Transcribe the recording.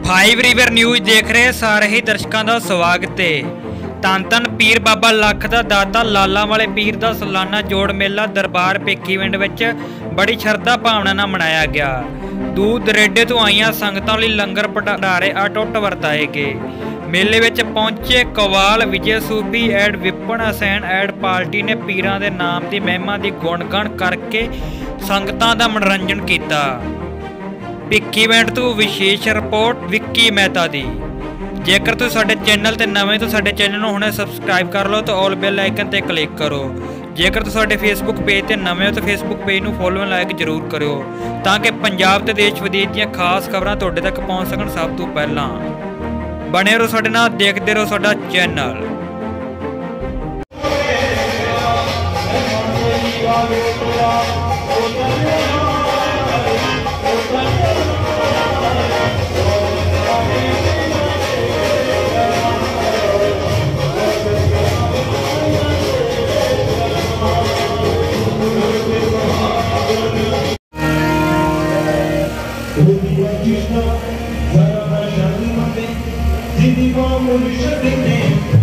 Five river news देख रहे सारे ही दर्शकों का स्वागत है। धन धन पीर बाबा लख दा दाता लाला वाले पीर का सालाना जोड़ मेला दरबार भीखीविंड विच बड़ी शरधा भावना नाल मनाया गया। दूर दरेडे तो आईयां संगतां लई लंगर भंडारे अटुट वरताए गए। मेले विच पहुंचे कवाल विजय सूफी and Vipan Hussain and party ने पीरां दे नाम की महिमा की गुणगान करके संगतां दा मनोरंजन किया। भीखीविंड तो विशेष रिपोर्ट विक्की मेहता दी। जेकर तुसीं साडे चैनल ते नवें तो साडे चैनल नूं हुणे सबसक्राइब कर लो तो ऑल बेल आइकन ते क्लिक करो। जेकर तुसीं साडे फेसबुक पेज ते नवें हो तो फेसबुक पेज नूं फॉलो एंड लाइक जरूर करियो ताकि पंजाब ते देश विदेश दीयां खास खबरां तुहाडे तक पहुंच सकण सब तो पहलां। बने रहो साडे नाल, देखदे रहो साडा channel. Krishna, Sarva Shanti Mate, Didi Babu Vishnu